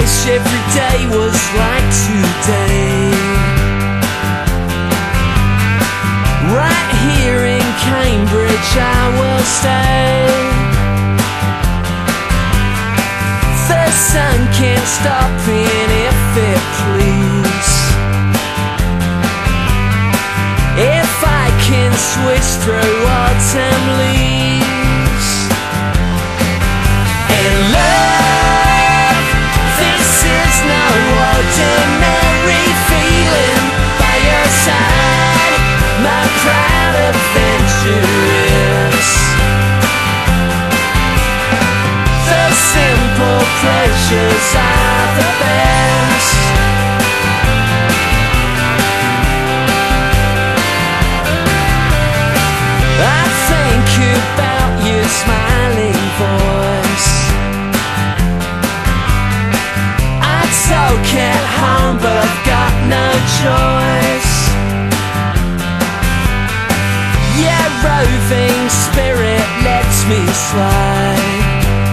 wish every day was like today. Right here in Cambridge I will stay. The sun can't stop it if it please. If I can switch through autumn leaves. And love, this is no ordinary feeling. By your side, my proud adventure is. The simple pleasures are the best. I think about your smiling voice. I'd talk at home, but I've got no choice. Your roving spirit lets me slide.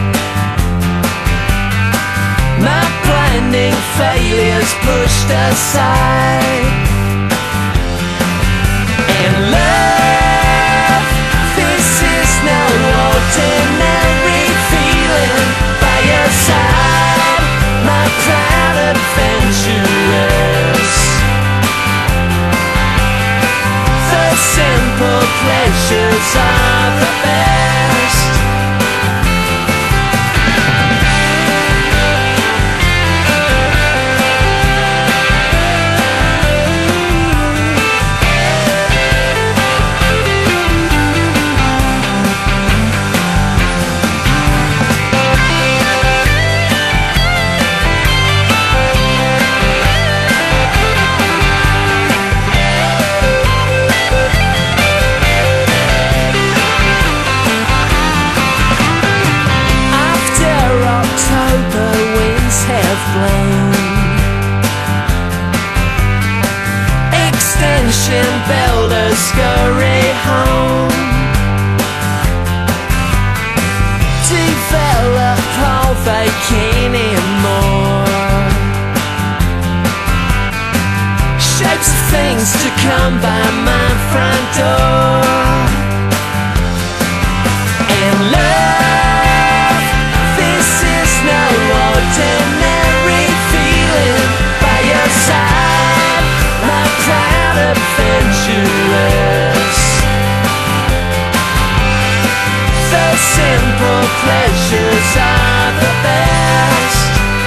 My blinding failures pushed aside. And love, this is no ordinary feeling. By your side, my proud adventurers. The simple pleasures are the best. Extension builders scurry home. Develop all they can and more. Shapes of things to come by my front door. And love, this is no ordinary feeling. By your side, my proud adventurers. The simple pleasures are the best.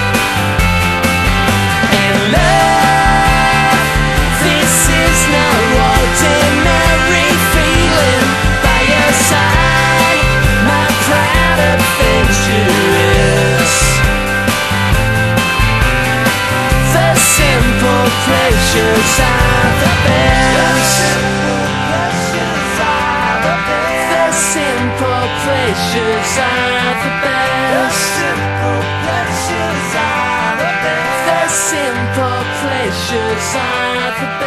And love, this is no ordinary feeling. By your side, my proud adventurers. The simple pleasures are the best. The simple pleasures are the best. The simple pleasures are the best.